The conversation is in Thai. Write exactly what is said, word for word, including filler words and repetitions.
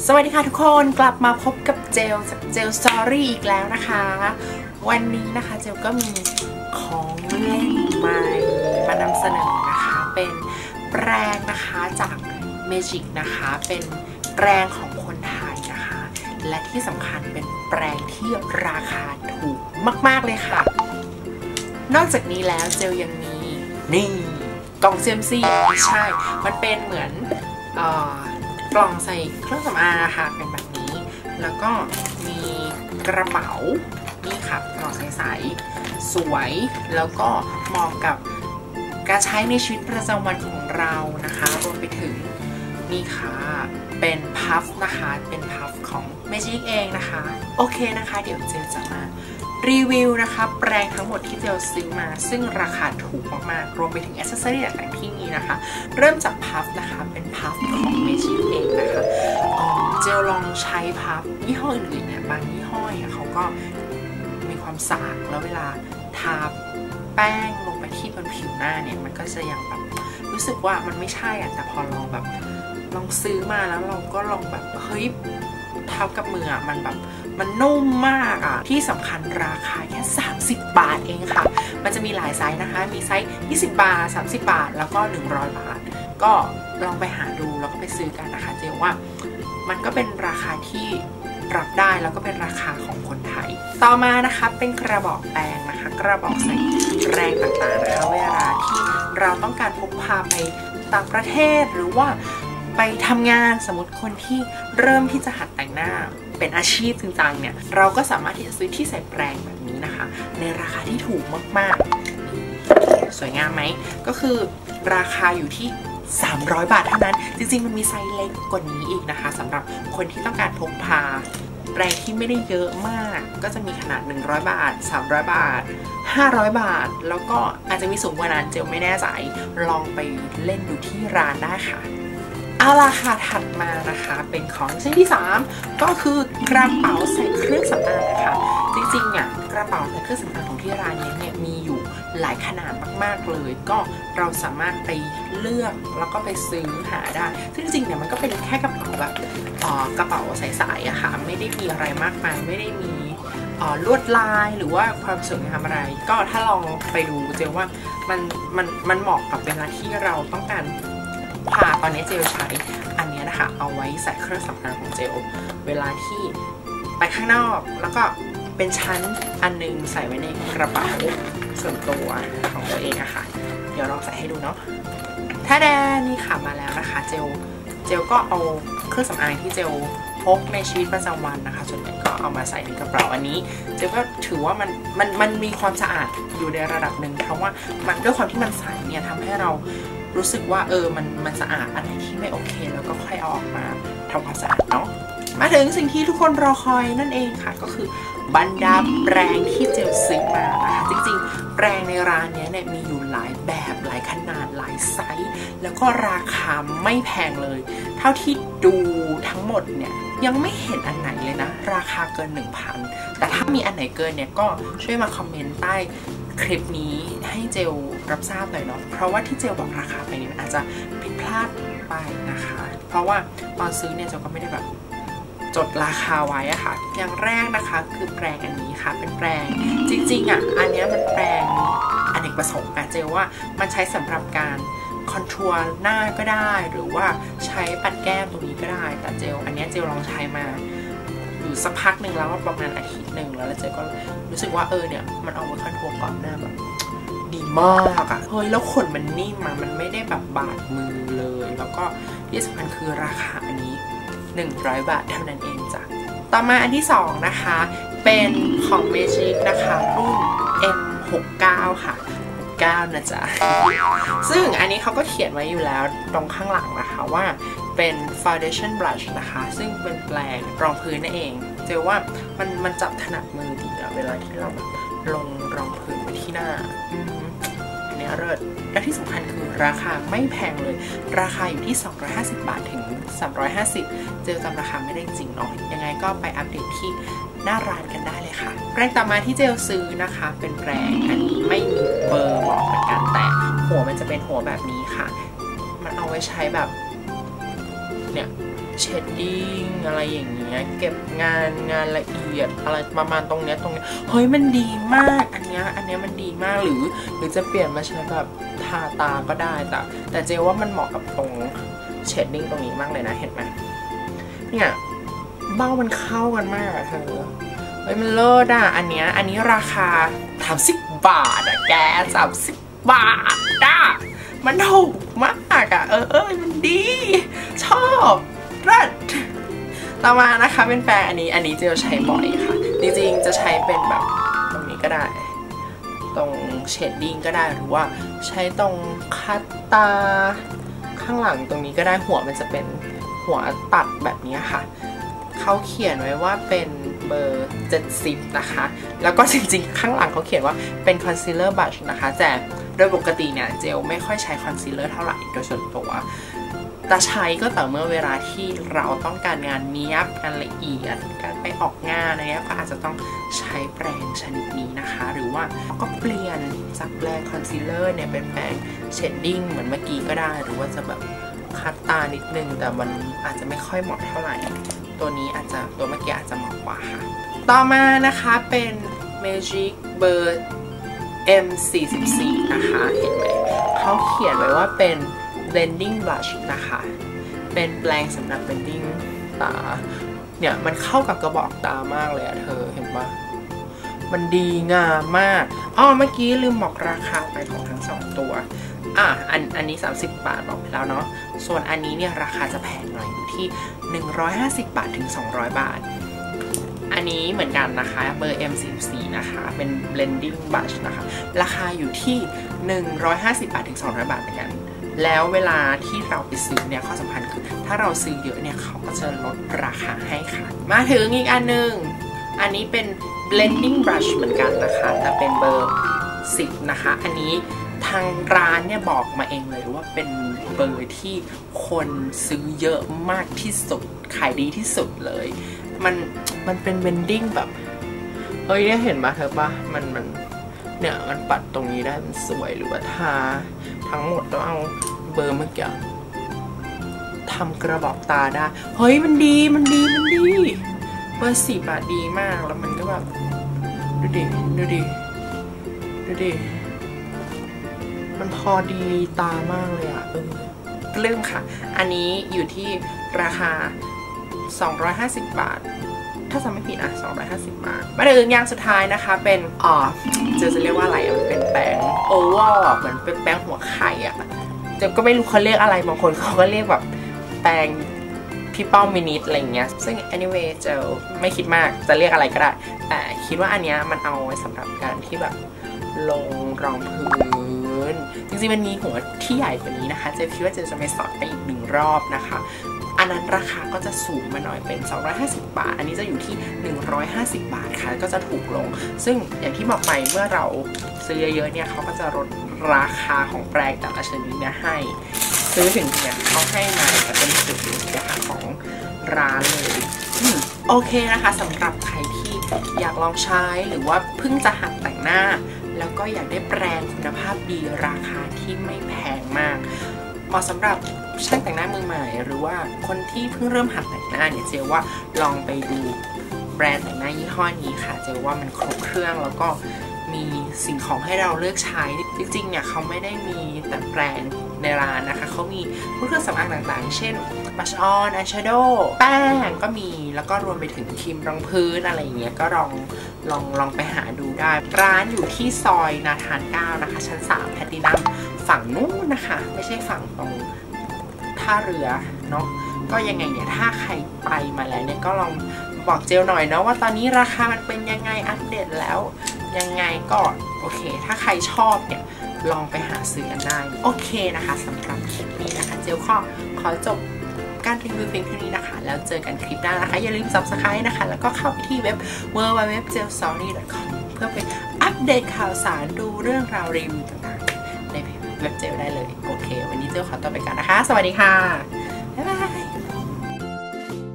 สวัสดีค่ะทุกคนกลับมาพบกับเจลจากเจลสตอรี่อีกแล้วนะคะวันนี้นะคะเจลก็มีของเล่นใหม่มานำเสนอนะคะเป็นแปรงนะคะจาก Magic นะคะเป็นแปรงของคนไทยนะคะและที่สำคัญเป็นแปรงที่ราคาถูกมากๆเลยค่ะนอกจากนี้แล้วเจลยังมีนี่กล่อง ซี เอ็ม ซี ไม่ใช่มันเป็นเหมือนเอ่อกล่องใส่เครื่องสำอางค่ะเป็นแบบนี้แล้วก็มีกระเป๋านี่ค่ะกล่องใสๆสวยแล้วก็เหมาะกับการใช้ในชีวิตประจำวันของเรานะคะรวมไปถึงนี่ค่ะเป็นพัฟนะคะเป็นพัฟของ Magic เองนะคะโอเคนะคะเดี๋ยวเจลจะมารีวิวนะคะแปรงทั้งหมดที่เจลซื้อมาซึ่งราคาถูกมากๆรวมไปถึงแอคเซสซอรี่ต่างๆที่มีนะคะเริ่มจากพัฟนะคะเป็นพัฟของ Magic เองนะคะเจลลองใช้พัฟยี่ห้ออื่นๆเนี่ยบางยี่ห้อเนี่ยเขาก็มีความสากแล้วเวลาทาแป้งลงไปที่บนผิวหน้าเนี่ยมันก็จะยังแบบรู้สึกว่ามันไม่ใช่อ่ะแต่พอลองแบบลองซื้อมาแล้วเราก็ลองแบบเฮ้ยเท้ากับมืออ่ะมันแบบมันนุ่มมากอ่ะที่สำคัญราคาแค่สามสิบบาทเองค่ะมันจะมีหลายไซส์นะคะมีไซส์ยี่สิบบาทสามสิบบาทแล้วก็หนึ่งร้อยบาทก็ลองไปหาดูแล้วก็ไปซื้อกันนะคะเจลว่ามันก็เป็นราคาที่รับได้แล้วก็เป็นราคาของคนไทยต่อมานะคะเป็นกระบอกแปรงนะคะกระบอกใส่แปรงต่างๆนะคะเวลาที่เราต้องการพกพาไปต่างประเทศหรือว่าไปทำงานสมมติคนที่เริ่มที่จะหัดแต่งหน้าเป็นอาชีพจริงๆเนี่ยเราก็สามารถที่จะซื้อที่ใส่แปรงแบบนี้นะคะในราคาที่ถูกมากๆสวยงามไหมก็คือราคาอยู่ที่สามร้อยบาทเท่านั้นจริงๆมันมีไซส์เล็กกว่านี้อีกนะคะสำหรับคนที่ต้องการพกพาแปรงที่ไม่ได้เยอะมากก็จะมีขนาดหนึ่งร้อยบาทสามร้อยบาทห้าร้อยบาทแล้วก็อาจจะมีสูงกว่านั้นเจลไม่แน่ใจลองไปเล่นดูที่ร้านได้ค่ะเอาล่ะค่ะถัดมานะคะเป็นของชิ้นที่สามก็คือกระเป๋าใส่เครื่องสำอางนะคะจริงๆเนี่ยกระเป๋าใส่เครื่องสำอางของที่ร้านนี้เนี่ยมีอยู่หลายขนาดมากๆเลยก็เราสามารถไปเลือกแล้วก็ไปซื้อหาได้ซึ่งจริงๆเนี่ยมันก็เป็นแค่กระเป๋าแบบกระเป๋าใสๆอะค่ะไม่ได้มีอะไรมากมายไม่ได้มีลวดลายหรือว่าความสวยงามอะไรก็ถ้าลองไปดูเจลว่ามันมันมันเหมาะกับเวลาที่เราต้องการพาตอนนี้เจลใช้อันนี้นะคะเอาไว้ใส่เครื่องสำอางของเจลเวลาที่ไปข้างนอกแล้วก็เป็นชั้นอันนึงใส่ไว้ในกระเป๋าส่วนตัวของตัวเองอะค่ะเดี๋ยวลองใส่ให้ดูเนาะถ้าแดนี่ค่ะมาแล้วนะคะเจลเจลก็เอาเครื่องสำอางที่เจลพกในชีวิตประจำวันนะคะส่วนใหญ่ก็เอามาใส่ในกระเป๋าอันนี้เจลก็ถือว่ามันมันมันมีความสะอาดอยู่ในระดับหนึ่งเพราะว่ามันด้วยความที่มันใสเนี่ยทำให้เรารู้สึกว่าเออมันมันสะอาดอันไหนที่ไม่โอเคแล้วก็ค่อยเอาออกมาทำความสะอาดเนาะมาถึงสิ่งที่ทุกคนรอคอยนั่นเองค่ะก็คือบรรดาแปรงที่เจลซื้อมานะคะจริงๆแปรงในร้านนี้เนี่ยมีอยู่หลายแบบหลายขนาดหลายไซส์แล้วก็ราคาไม่แพงเลยเท่าที่ดูทั้งหมดเนี่ยยังไม่เห็นอันไหนเลยนะราคาเกิน หนึ่งพัน แต่ถ้ามีอันไหนเกินเนี่ยก็ช่วยมาคอมเมนต์ใต้คลิปนี้ให้เจลรับทราบหน่อยเนาะเพราะว่าที่เจลบอกราคาไปนี่มันอาจจะผิดพลาดไปนะคะเพราะว่าตอนซื้อเนี่ยเจลก็ไม่ได้แบบจดราคาไว้อะค่ะอย่างแรกนะคะคือแปรงอันนี้ค่ะเป็นแปรงจริงๆอะอันนี้มันแปรงอเนกประสงค์อะเจลว่ามันใช้สำหรับการคอนทัวร์หน้าก็ได้หรือว่าใช้ปัดแก้มตรงนี้ก็ได้แต่เจลอันนี้เจลลองใช้มาอยู่สักพักหนึ่งแล้วว่าประมาณอาทิตย์หนึ่งแล้วเจลก็รู้สึกว่าเออเนี่ยมันเอาไว้คอนทัวร์ก่อนหน้าแบบดีมากอะเฮ้ยแล้วขนมันนิ่มอะมันไม่ได้แบบบาดมือเลยแล้วก็ที่สำคัญคือราคาอันนี้หนึ่งร้อยบาทเท่านั้นเองจ้ะต่อมาอันที่สองนะคะเป็นของ Magic นะคะรุ่น เอ็ม หกสิบเก้า ค่ะเก้านะจ๊ะซึ่งอันนี้เขาก็เขียนไว้อยู่แล้วตรงข้างหลังนะคะว่าเป็น foundation brush นะคะซึ่งเป็นแปรงรองพื้นนั่นเองเจอว่ามันมันจับถนัดมือดีอะเวลาที่เราแบบลงรองพื้นไปที่หน้าอันนี้เลิศและที่สำคัญคือราคาไม่แพงเลยราคาอยู่ที่สองร้อยห้าสิบบาทถึงสามร้อยห้าสิบเจลจำราคาไม่ได้จริงเนาะยังไงก็ไปอัปเดตที่หน้าร้านกันได้เลยค่ะแปรงต่อมาที่เจลซื้อนะคะเป็นแปรงอันนี้ไม่มีเบอร์บอกเหมือนกันแต่หัวมันจะเป็นหัวแบบนี้ค่ะมันเอาไว้ใช้แบบเนี่ยเชดดิ้งอะไรอย่างเงี้ยเก็บงานงานละเอียดอะไรประมาณตรงเนี้ยตรงเนี้ยเฮ้ยมันดีมากอันเนี้ยอันเนี้ยมันดีมากหรือหรือจะเปลี่ยนมาใช้แบบทาตาก็ได้แต่แต่เจว่ามันเหมาะกับตรงเชดดิ้งตรงนี้มากเลยนะเห็นไหมเนี่ยเบ้ามันเข้ากันมากอะเธอเฮ้ยมันเลิศอ่ะอันเนี้ยอันนี้ราคาสามสิบบาทอะแกสามสิบบาทอ่ะมันถูกมากอะเออเออมันดีชอบรัดต่อมานะคะเป็นแปรงอันนี้อันนี้เจลใช้บ่อยค่ะจริงๆจะใช้เป็นแบบตรงนี้ก็ได้ตรงเชดดิ้งก็ได้หรือว่าใช้ตรงคัตตาข้างหลังตรงนี้ก็ได้หัวมันจะเป็นหัวตัดแบบนี้ค่ะเขาเขียนไว้ว่าเป็นเบอร์เจ็ดสิบนะคะแล้วก็จริงๆข้างหลังเขาเขียนว่าเป็นคอนซีลเลอร์บัชนะคะแต่โดยปกติเนี่ยเจลไม่ค่อยใช้คอนซีลเลอร์เท่าไหร่โดยส่วนตัวแต่ใช้ก็ต่อเมื่อเวลาที่เราต้องการงานเนี้ยบงานละเอียดการไปออกงานอะไรเงี้ยก็อาจจะต้องใช้แปรงชนิดนี้นะคะหรือว่าก็เปลี่ยนจากแปรงคอนซีลเลอร์เนี่ยเป็นแปรงเชดดิ้งเหมือนเมื่อกี้ก็ได้หรือว่าจะแบบคัดตานิดนึงแต่มันอาจจะไม่ค่อยเหมาะเท่าไหร่ตัวนี้อาจจะตัวเมื่อกี้อาจจะเหมาะกว่าค่ะต่อมานะคะเป็น Magic เบอร์ เอ็ม สี่สิบสี่ นะคะเห็นไหมเขาเขียนไว้ว่าเป็น blending blush นะคะเป็นแปรงสำหรับ blending ตาเนี่ยมันเข้ากับกระบอกตามากเลยอะเธอเห็นปะมันดีงามมากอ๋อเมื่อกี้ลืมบอกราคาไปของทั้งสองตัวอ่ะอันอันนี้สามสิบบาทบอกไปแล้วเนาะส่วนอันนี้เนี่ยราคาจะแพงหน่อยอยู่ที่หนึ่งร้อยห้าสิบบาทถึงสองร้อยบาทอันนี้เหมือนกันนะคะเบอร์ เอ็ม สี่สิบสี่ นะคะเป็น blending brush นะคะราคาอยู่ที่หนึ่งร้อยห้าสิบบาทถึงสองร้อยบาทเหมือนกันแล้วเวลาที่เราไปซื้อเนี่ยข้อสำคัญคือถ้าเราซื้อเยอะเนี่ยเขาก็จะลดราคาให้ค่ะมาถึงอีกอันนึงอันนี้เป็น blending brush เหมือนกันนะคะแต่เป็นเบอร์สิบนะคะอันนี้ทางร้านเนี่ยบอกมาเองเลยว่าเป็นเบอร์ที่คนซื้อเยอะมากที่สุดขายดีที่สุดเลยมันมันเป็นเบนดิ้งแบบเฮ้ยเนี่ยเห็นปะเธอปะมันมันเนี่ยมันปัดตรงนี้ได้มันสวยหรือว่าทาทั้งหมดต้องเอาเบอร์เมื่อกี้ทำกระบอกตาได้เฮ้ยมันดีมันดีมันดีเบอร์สิบอะดีมากแล้วมันก็แบบดูดิดูดิดูดิมันพอดีตามากเลยอะเออปลื้มค่ะอันนี้อยู่ที่ราคาสองร้อยห้าสิบบาทถ้าจำไม่ผิดอ่ะสองร้อยห้าสิบบาทมาถึงอย่างสุดท้ายนะคะเป็นอ๋อเจอจะเรียกว่าอะไรมันเป็นแป้งโอเวอร์เหมือนเป็นแป้งหัวไข่อ่ะเจอก็ไม่รู้เขาเรียกอะไรบางคนเขาก็เรียกแบบแป้งพี่เป้ามินิทอะไรเงี้ยซึ่ง anyway เจอไม่คิดมากจะเรียกอะไรก็ได้แต่คิดว่าอันเนี้ยมันเอาไว้สำหรับการที่แบบลงรองพื้นจริงๆมันมีหัวที่ใหญ่กว่านี้นะคะเจอคิดว่าเจอจะไปสอนไปอีกหนึ่งรอบนะคะอันนั้นราคาก็จะสูงมาหน่อยเป็นสองร้อยห้าสิบบาทอันนี้จะอยู่ที่หนึ่งร้อยห้าสิบบาทค่ะก็จะถูกลงซึ่งอย่างที่บอกไปเมื่อเราซื้อเยอะๆเนี่ยเขาก็จะลดราคาของแปรงแต่ละชนิดเนี่ยให้ซื้อถึงเนี่ยเขาให้มาแต่เป็นสูตรนะคะของร้านเลยโอเคนะคะสำหรับใครที่อยากลองใช้หรือว่าเพิ่งจะหัดแต่งหน้าแล้วก็อยากได้แปรงคุณภาพดีราคาที่ไม่แพงมากเหมาะสำหรับช่างแต่งหน้ามือใหม่หรือว่าคนที่เพิ่งเริ่มหัดแต่งหน้าเนี่ยเจลว่าลองไปดูแบรนด์แต่งหน้ายี่ห้อนี้ค่ะเจลว่ามันครบเครื่องแล้วก็มีสิ่งของให้เราเลือกใช้จริงๆเนี่ยเขาไม่ได้มีแต่แบรนด์ในร้านนะคะเขามีเครื่องสำอางต่างๆเช่นบัชออนอายแชโดว์แป้งก็มีแล้วก็รวมไปถึงครีมรองพื้นอะไรอย่างเงี้ยก็ลองลองลองไปหาดูได้ร้านอยู่ที่ซอยนาธานเก้านะคะชั้นสามแพลตินัมฝั่งนู้นนะคะไม่ใช่ฝั่งตรงท่าเรือเนาะก็ยังไงเนี่ยถ้าใครไปมาแล้วเนี่ยก็ลองบอกเจลหน่อยเนาะว่าตอนนี้ราคามันเป็นยังไงอัปเดตแล้วยังไงก็โอเคถ้าใครชอบเนี่ยลองไปหาซื้อกันได้โอเคนะคะสำหรับคลิปนี้นะคะเจลขอขอจบการรีวิวเพียงเท่านี้นะคะแล้วเจอกันคลิปหน้านะคะอย่าลืม ซับสไครบ์ นะคะแล้วก็เข้าไปที่เว็บ ดับเบิลยู ดับเบิลยู ดับเบิลยู ดอท เจล สตอรี่ ดอท คอม เพื่อไปอัปเดตข่าวสารดูเรื่องราวรีวิวต่างๆในเว็บเจลได้เลยโอเควันนี้เจลขอตัวไปก่อนนะคะสวัสดีค่ะ